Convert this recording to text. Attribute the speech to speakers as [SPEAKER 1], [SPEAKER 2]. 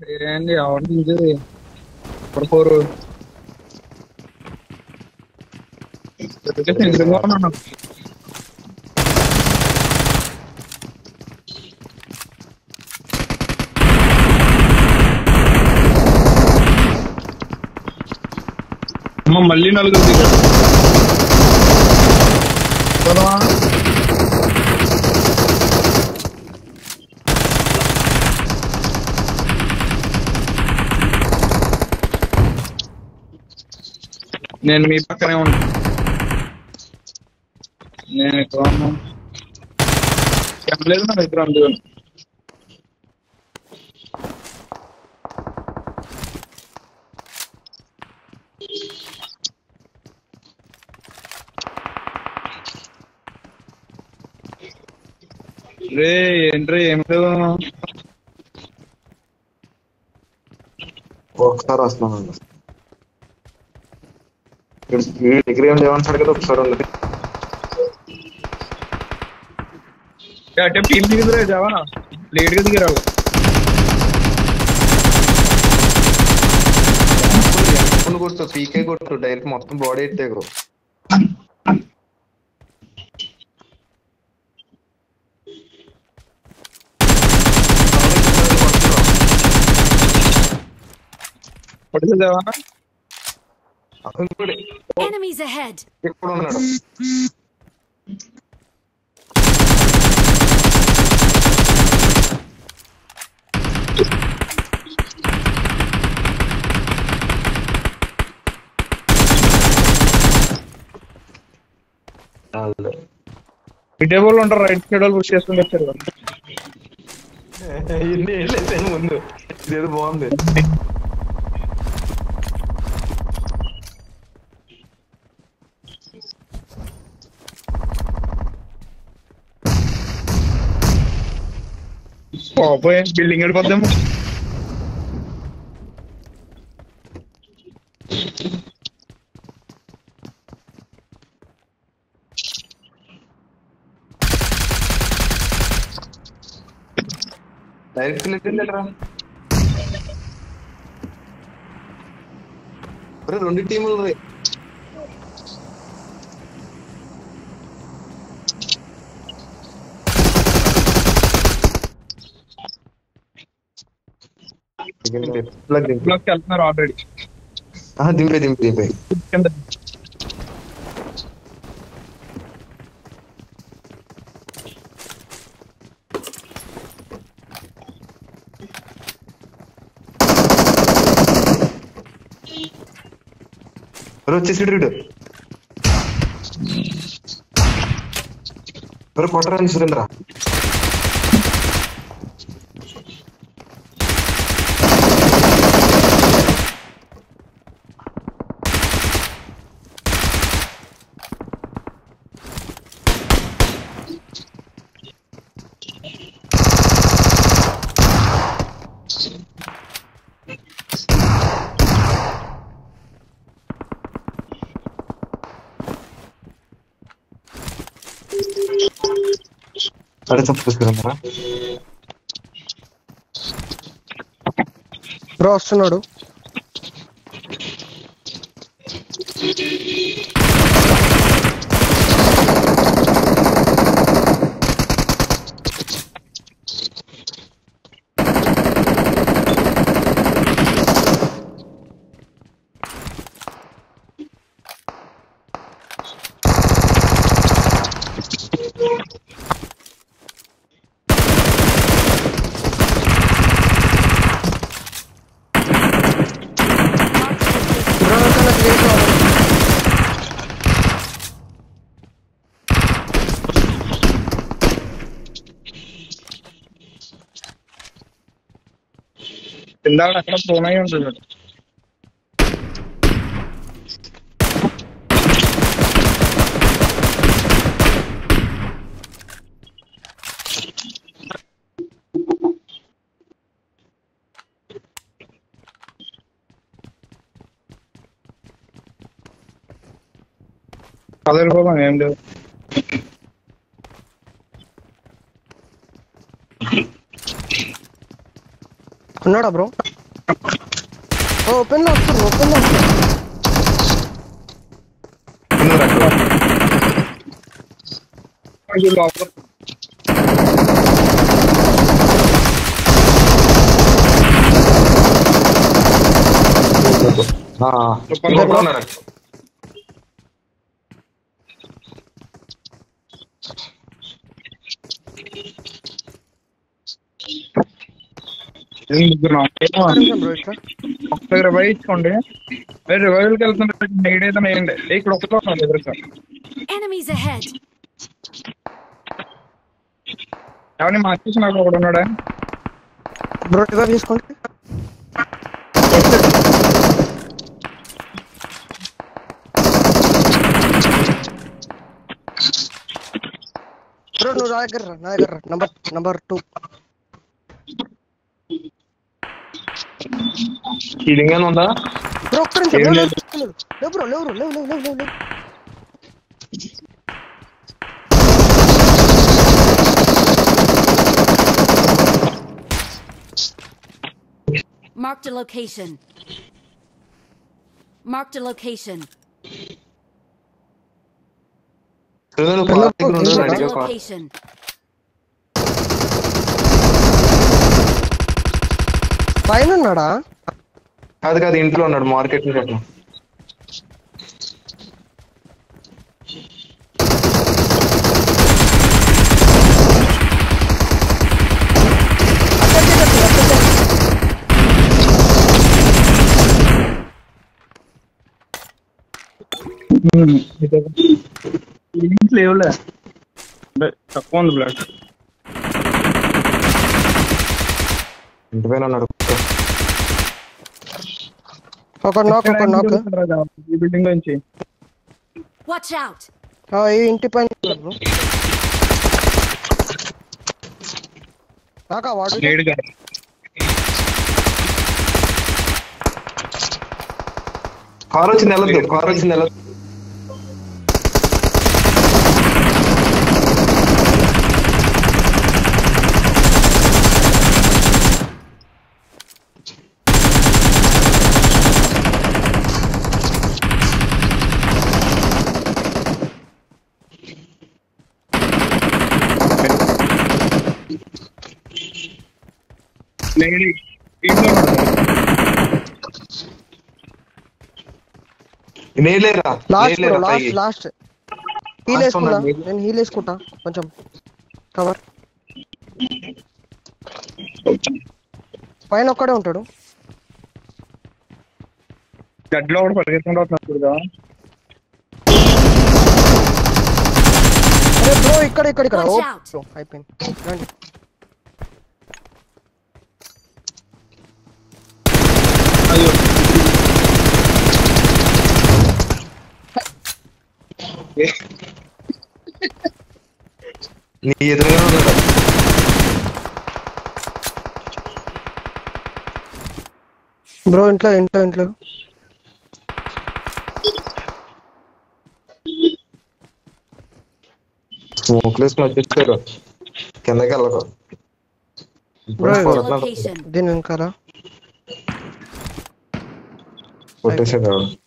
[SPEAKER 1] ఏంటి ఎవరు తీసేది ఇప్పుడు ఫోర్ ఎదురుగా ఉన్నాను. అమ్మ మళ్ళీ నలుగురు దిగారు కదా. నేను మీ పక్కనే ఉంటాను. నేను ఇక్కడ ఉన్నాను. చెప్పలేదు నా దగ్గర అందుకని. రే ఏంట్రీ ఏం లేదు.
[SPEAKER 2] ఒకసారి వస్తున్నాను. ఈ డిగ్రీ ఏం లేవన్నాడు కదా, ఒకసారి ఉంది.
[SPEAKER 1] అంటే టీం దిగుతురా జావా లేట్ గా దిగారు.
[SPEAKER 2] కొట్టు పీకే కొట్టు డైరెక్ట్ మొత్తం బాడీ ఎట్టారు.
[SPEAKER 1] పడుతుంది జావా.
[SPEAKER 3] Enemies ahead.
[SPEAKER 2] ఎక్కడ ఉన్నాడు?
[SPEAKER 1] ఇటే వాళ్ళు ఉంటారు, రైట్ సైడ్ వాళ్ళు పుష్ చేసుకుని వచ్చారు.
[SPEAKER 2] ఇన్ని వెళ్ళేసాను ముందు, ఇదేదో బాగుంది.
[SPEAKER 1] పోయి బిల్డింగ్ వెళ్ళిపోద్దాము.
[SPEAKER 2] డైరెక్ట్ వెళ్ళరా. రెండు టీములు
[SPEAKER 1] బ్లాక్ వెళ్తున్నారు ఆల్రెడీ.
[SPEAKER 2] దింపే
[SPEAKER 1] కింద
[SPEAKER 2] వచ్చేసాడు. కొట్టరా సురేంద్ర. అడే తప్పురా
[SPEAKER 4] బ్రో వస్తున్నాడు.
[SPEAKER 1] ఇందాక అక్కడ ఫోన్ అయ్యి ఉంటుంది. పదవిపోదాం ఏం లేదు.
[SPEAKER 4] ఉన్నాడా బ్రో?
[SPEAKER 3] ఓపెన్ లో వస్తారు
[SPEAKER 2] కింద రా.
[SPEAKER 1] ఇది లోపల
[SPEAKER 2] లోపల ఉన్నాడు.
[SPEAKER 3] బ్రో ఇట్లా
[SPEAKER 1] ఒకసారి రివైవ్ ఇచ్చుకోండి. రివైవ్కి వెళ్తుంటే నైట్ అయితే వేయండి. ఇక్కడ ఒకటి ఉన్నాడు ఎదురుగా.
[SPEAKER 4] Enemies ahead!
[SPEAKER 1] ఎవరిని మార్చేసి నాకు ఒకడు ఉన్నాడా?
[SPEAKER 3] బ్రో రివైవ్ చేసుకోండి. బ్రో నువ్వు నా దగ్గర రా నంబర్ 2.
[SPEAKER 2] హీలింగ్ అని ఉందా?
[SPEAKER 3] బ్రో ఒక్క నిమిషం లేవు బ్రో లేవు.
[SPEAKER 4] Marked a location.
[SPEAKER 2] నువ్వు
[SPEAKER 3] Hello,
[SPEAKER 2] కార్తీక్ నుండి
[SPEAKER 4] Marked a
[SPEAKER 2] రెడీగా
[SPEAKER 4] location.
[SPEAKER 3] పైన ఉన్నాడా?
[SPEAKER 2] కాదు ఇంట్లో ఉన్నాడు. మార్కెట్ నుంచి అట్లా
[SPEAKER 1] లేవులే అంటే తక్కువ ఉంది బ్లడ్.
[SPEAKER 2] ఇంటి పైన ఉన్నాడు.
[SPEAKER 3] ఒక నాక్
[SPEAKER 1] ఈ బిల్డింగ్ నుంచి
[SPEAKER 4] Watch out!
[SPEAKER 3] ఈ ఇంటి పైన ఉన్నాడు. నాకా వాడు
[SPEAKER 1] లేడుగా.
[SPEAKER 2] కార్ వచ్చింది వెళ్ళదు.
[SPEAKER 1] లేడీ ఇంట్లో
[SPEAKER 2] నేలేరా
[SPEAKER 3] లాస్ట్ హీల్ వేసుకుంటా. నేను హీల్ వేసుకుంటా కొంచెం కవర్. పైన ఒక్కడే ఉంటాడు.
[SPEAKER 1] గడ్డలో కూడా పరిగెత్తుకుంటూ వస్తున్నాడు.
[SPEAKER 3] అరే బ్రో ఇక్కడ
[SPEAKER 4] Watch out.
[SPEAKER 3] అయిపోయింది. రండి.
[SPEAKER 2] నీ ఎదురుగా ఉన్నాడు.
[SPEAKER 3] బ్రో ఇంట్లో
[SPEAKER 2] స్మోక్ వేసుకుని వచ్చేస్తారు. కిందకి వెళ్ళకు.
[SPEAKER 4] Marked a location.
[SPEAKER 3] దీని వెనకాల
[SPEAKER 2] కొట్టేసాడు.